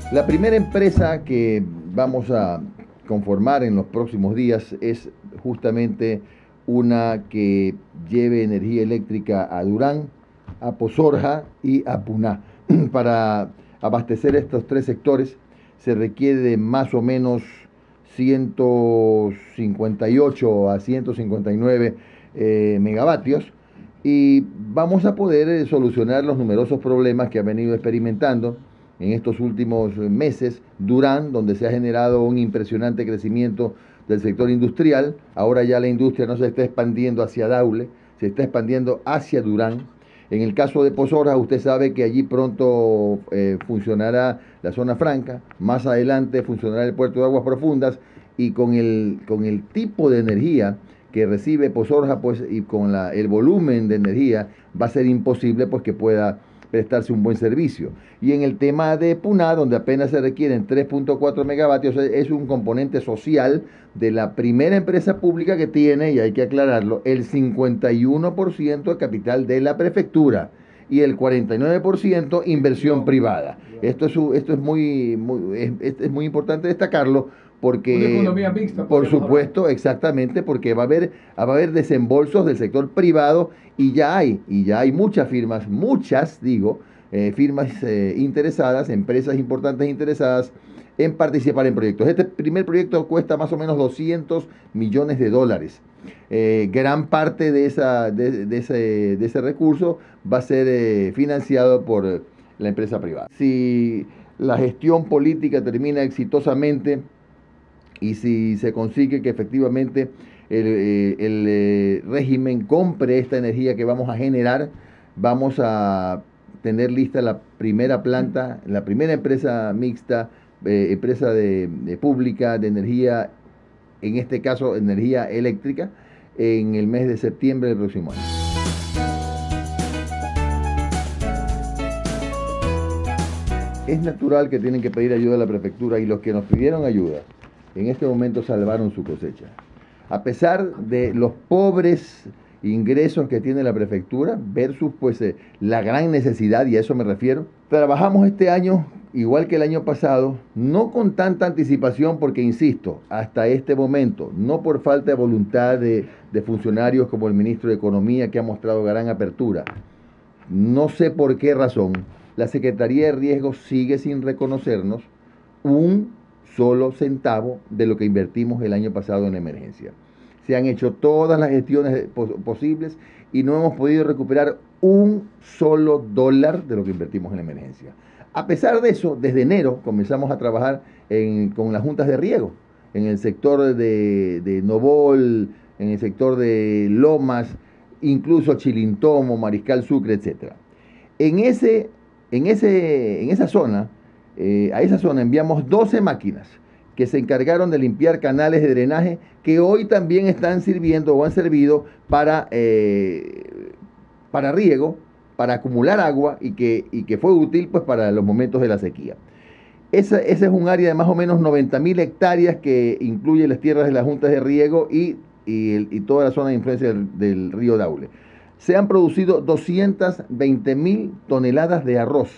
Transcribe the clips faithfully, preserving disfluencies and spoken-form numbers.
La primera empresa que vamos a conformar en los próximos días es justamente una que lleve energía eléctrica a Durán, a Pozorja y a Puná. Para abastecer estos tres sectores se requiere de más o menos ciento cincuenta y ocho a ciento cincuenta y nueve eh, megavatios, y vamos a poder eh, solucionar los numerosos problemas que ha venido experimentando en estos últimos meses Durán, donde se ha generado un impresionante crecimiento del sector industrial. Ahora ya la industria no se está expandiendo hacia Daule, se está expandiendo hacia Durán. En el caso de Pozorja, usted sabe que allí pronto eh, funcionará la zona franca, más adelante funcionará el puerto de aguas profundas, y con el, con el tipo de energía que recibe Pozorja, pues, y con la, el volumen de energía, va a ser imposible pues que pueda prestarse un buen servicio. Y en el tema de Puná, donde apenas se requieren tres punto cuatro megavatios, es un componente social de la primera empresa pública que tiene, y hay que aclararlo, el cincuenta y uno por ciento de capital de la prefectura y el cuarenta y nueve por ciento inversión privada. Esto es, esto es, muy, muy, es, es muy importante destacarlo, porque una economía mixta, por supuesto, hablar. Exactamente, porque va a haber va a haber desembolsos del sector privado, y ya hay y ya hay muchas firmas, muchas digo, eh, firmas eh, interesadas, empresas importantes interesadas en participar en proyectos. Este primer proyecto cuesta más o menos doscientos millones de dólares. Eh, gran parte de esa de, de ese de ese recurso va a ser eh, financiado por la empresa privada. Si la gestión política termina exitosamente y si se consigue que efectivamente el, el, el régimen compre esta energía que vamos a generar, vamos a tener lista la primera planta, la primera empresa mixta, eh, empresa de, de pública de energía, en este caso energía eléctrica, en el mes de septiembre del próximo año. Es natural que tienen que pedir ayuda a la prefectura, y los que nos pidieron ayuda en este momento salvaron su cosecha. A pesar de los pobres ingresos que tiene la prefectura versus pues eh, la gran necesidad, y a eso me refiero, trabajamos este año igual que el año pasado, no con tanta anticipación, porque insisto, hasta este momento, no por falta de voluntad de, de funcionarios como el ministro de Economía, que ha mostrado gran apertura, no sé por qué razón, la Secretaría de Riesgos sigue sin reconocernos un solo centavo de lo que invertimos el año pasado en la emergencia. Se han hecho todas las gestiones pos posibles y no hemos podido recuperar un solo dólar de lo que invertimos en la emergencia. A pesar de eso, desde enero comenzamos a trabajar en, con las juntas de riego, en el sector de, de Novol, en el sector de Lomas, incluso Chilintomo, Mariscal Sucre, etcétera. En, ese, en, ese, en esa zona, Eh, a esa zona enviamos doce máquinas que se encargaron de limpiar canales de drenaje, que hoy también están sirviendo o han servido para, eh, para riego, para acumular agua, y que, y que fue útil pues para los momentos de la sequía. Esa, ese es un área de más o menos noventa mil hectáreas que incluye las tierras de las juntas de riego y, y, el, y toda la zona de influencia del, del río Daule. Se han producido doscientas veinte mil toneladas de arroz.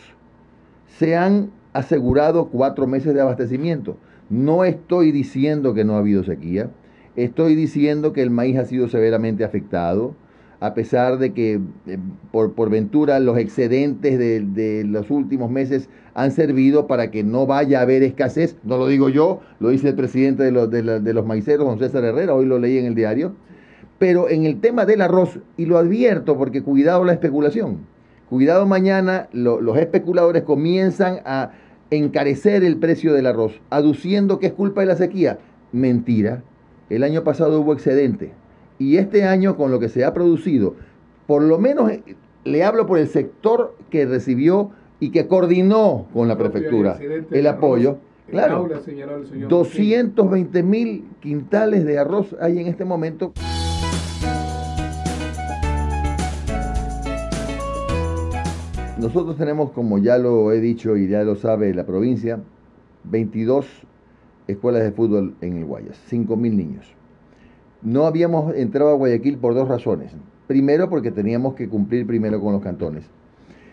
Se han asegurado cuatro meses de abastecimiento. No estoy diciendo que no ha habido sequía, estoy diciendo que el maíz ha sido severamente afectado, a pesar de que eh, por, por ventura los excedentes de, de los últimos meses han servido para que no vaya a haber escasez. No lo digo yo, lo dice el presidente de los, de, la, de los maiceros, don César Herrera, hoy lo leí en el diario. Pero en el tema del arroz, y lo advierto porque cuidado la especulación, cuidado mañana, lo, los especuladores comienzan a encarecer el precio del arroz, aduciendo que es culpa de la sequía. Mentira. El año pasado hubo excedente. Y este año, con lo que se ha producido, por lo menos le hablo por el sector que recibió y que coordinó con la prefectura el apoyo. Claro, doscientos veinte mil quintales de arroz hay en este momento. Nosotros tenemos, como ya lo he dicho y ya lo sabe la provincia, veintidós escuelas de fútbol en el Guayas, cinco mil niños. No habíamos entrado a Guayaquil por dos razones. Primero, porque teníamos que cumplir primero con los cantones.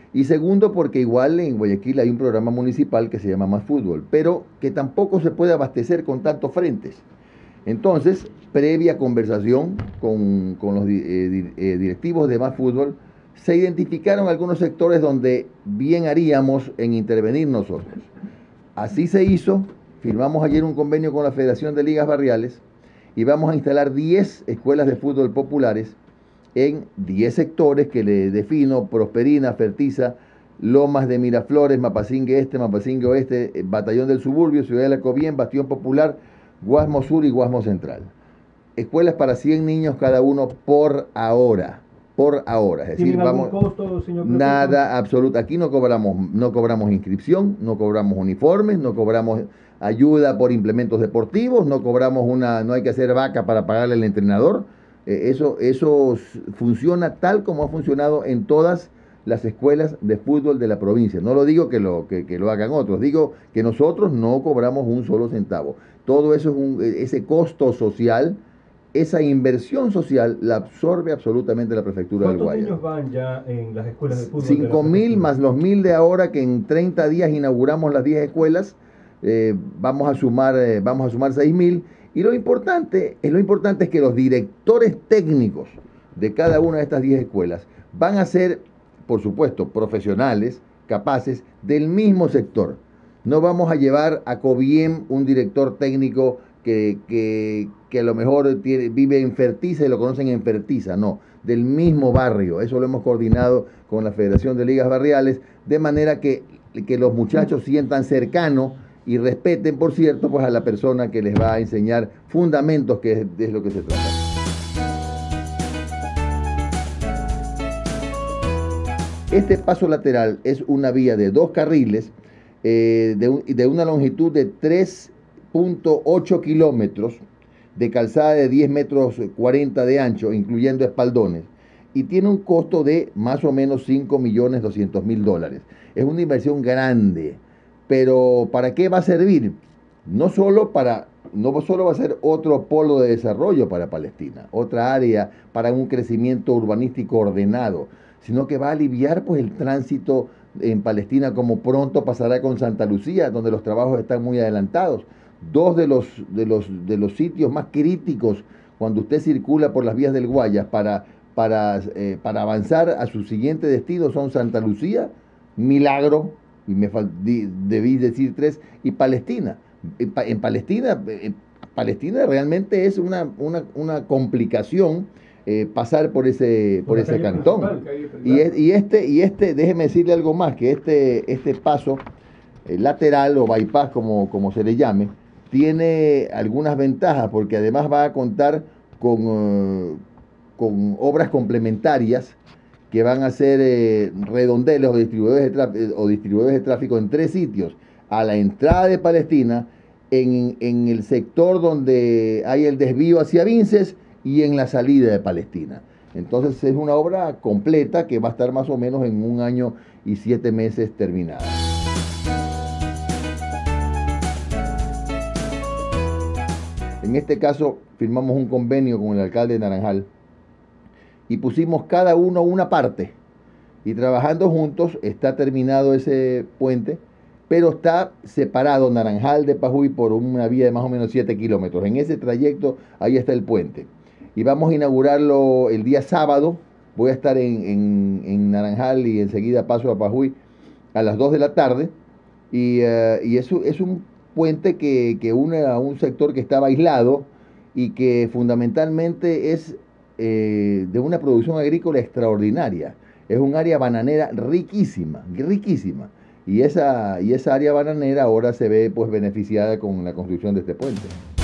Y segundo, porque igual en Guayaquil hay un programa municipal que se llama Más Fútbol, pero que tampoco se puede abastecer con tantos frentes. Entonces, previa conversación con, con los eh, eh, directivos de Más Fútbol, se identificaron algunos sectores donde bien haríamos en intervenir nosotros. Así se hizo, firmamos ayer un convenio con la Federación de Ligas Barriales y vamos a instalar diez escuelas de fútbol populares en diez sectores que le defino: Prosperina, Fertiza, Lomas de Miraflores, Mapasingue Este, Mapasingue Oeste, Batallón del Suburbio, Ciudad de la Cobién, Bastión Popular, Guasmo Sur y Guasmo Central. Escuelas para cien niños cada uno por ahora. Por ahora, es decir, vamos, costo, señor nada absoluto. Aquí no cobramos, no cobramos inscripción, no cobramos uniformes, no cobramos ayuda por implementos deportivos, no cobramos una, no hay que hacer vaca para pagarle al entrenador. Eh, eso, eso funciona tal como ha funcionado en todas las escuelas de fútbol de la provincia. No lo digo que lo, que, que lo hagan otros, digo que nosotros no cobramos un solo centavo. Todo eso es un, ese costo social. Esa inversión social la absorbe absolutamente la prefectura del Guayas. ¿Cuántos niños van ya en las escuelas de fútbol? Cinco mil más los mil de ahora, que en treinta días inauguramos las diez escuelas. Eh, vamos a sumar, eh, vamos a sumar seis mil. Y lo importante, es lo importante es que los directores técnicos de cada una de estas diez escuelas van a ser, por supuesto, profesionales, capaces del mismo sector. No vamos a llevar a Cobiem un director técnico Que, que, que a lo mejor tiene, vive en Fertiza y lo conocen en Fertiza, no, del mismo barrio. Eso lo hemos coordinado con la Federación de Ligas Barriales, de manera que, que los muchachos sientan cercano y respeten, por cierto, pues a la persona que les va a enseñar fundamentos, que es, es lo que se trata. Este paso lateral es una vía de dos carriles, eh, de, un, de una longitud de tres punto ocho kilómetros, de calzada de diez metros cuarenta de ancho, incluyendo espaldones, y tiene un costo de más o menos cinco millones doscientos mil dólares. Es una inversión grande, pero ¿para qué va a servir? No solo para, no solo va a ser otro polo de desarrollo para Palestina, otra área para un crecimiento urbanístico ordenado, sino que va a aliviar pues el tránsito en Palestina, como pronto pasará con Santa Lucía, donde los trabajos están muy adelantados. Dos de los, de los, de los sitios más críticos cuando usted circula por las vías del Guayas para, para, eh, para avanzar a su siguiente destino son Santa Lucía, Milagro, y me di, debí decir tres, y Palestina. En, en Palestina, en Palestina realmente es una, una, una complicación eh, pasar por ese, por ese cantón. Y, y, este, y este, déjeme decirle algo más, que este, este paso eh, lateral o bypass, como, como se le llame, tiene algunas ventajas, porque además va a contar con, uh, con obras complementarias que van a ser eh, redondeles o distribuidores, de o distribuidores de tráfico en tres sitios: a la entrada de Palestina, en, en el sector donde hay el desvío hacia Vinces y en la salida de Palestina. Entonces es una obra completa que va a estar más o menos en un año y siete meses terminada. En este caso, firmamos un convenio con el alcalde de Naranjal y pusimos cada uno una parte. Y trabajando juntos está terminado ese puente, pero está separado Naranjal de Pajuy por una vía de más o menos siete kilómetros. En ese trayecto, ahí está el puente. Y vamos a inaugurarlo el día sábado. Voy a estar en, en, en Naranjal y enseguida paso a Pajuy a las dos de la tarde. Y, uh, y eso es un puente que, que une a un sector que estaba aislado y que fundamentalmente es eh, de una producción agrícola extraordinaria. Es un área bananera riquísima, riquísima. Y esa, y esa área bananera ahora se ve pues beneficiada con la construcción de este puente.